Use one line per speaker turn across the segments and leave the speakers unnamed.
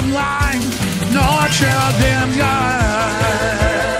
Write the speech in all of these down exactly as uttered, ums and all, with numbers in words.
bottom line, nor shall them guide.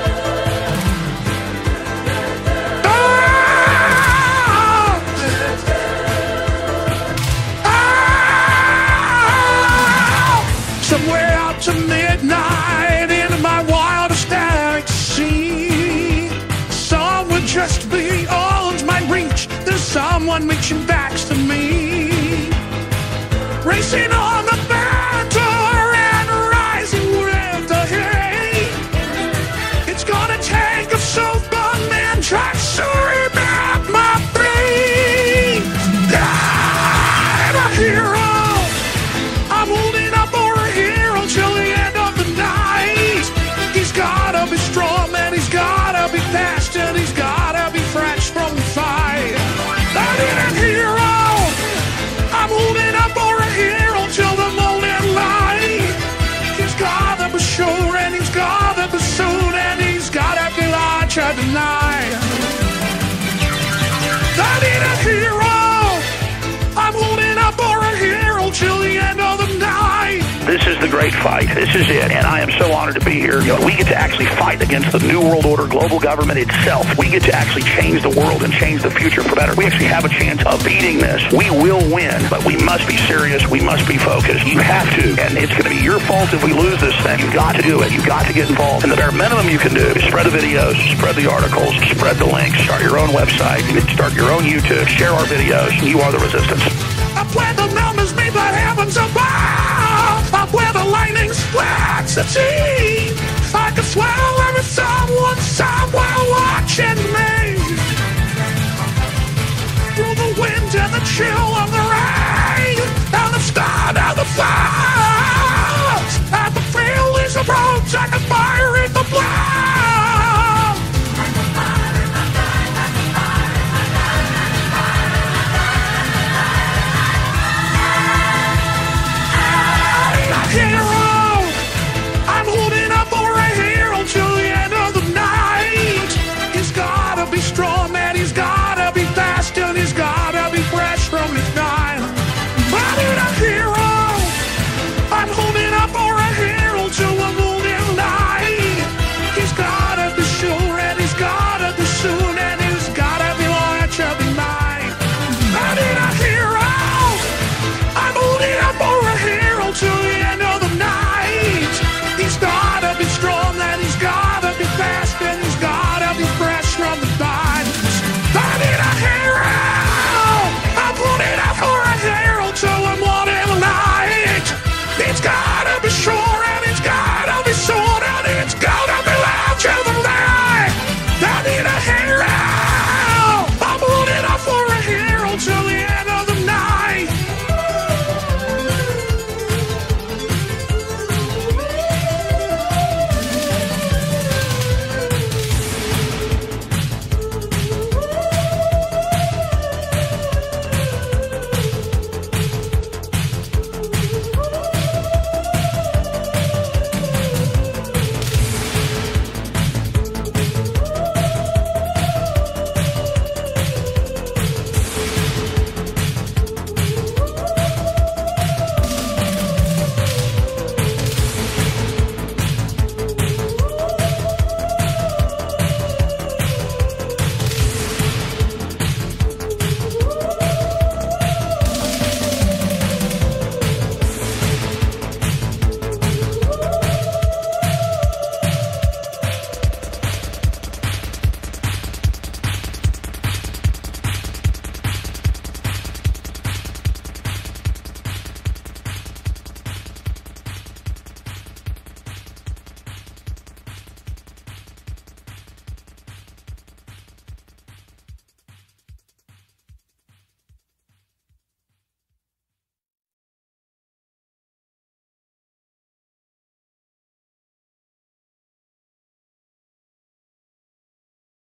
Somewhere out to midnight, in my wildest galaxy, someone just beyond my reach. There's someone reaching back to me, racing on the banter and rising with the hate. It's gonna take a Superman trying to remap my brain. I'm a hero. I'm holding up for a hero till the end of the night. He's gotta be strong, and he's gotta be fast, and he's gotta be fresh from the fight. I need a hero. I'm holding up for a hero till the morning light. He's gotta be sure, and he's gotta be soon, and he's gotta be larger tonight. I need a hero. I'm holding up for a hero till the end of the night.
This is the great fight. This is it. And I am so honored to be here. You know, we get to actually fight against the New World Order global government itself. We get to actually change the world and change the future for better. We actually have a chance of beating this. We will win, but we must be serious. We must be focused. You have to. And it's going to be your fault if we lose this thing. You've got to do it. You've got to get involved. And the bare minimum you can do is spread the videos, spread the articles, spread the links, start your own website, start your own YouTube, share our videos. You are the resistance.
Up where the numbers meet the heavens above, up where the lightning splats the sea, I can swear there is someone somewhere watching me. Through the wind and the chill of the rain, and the start of the fire.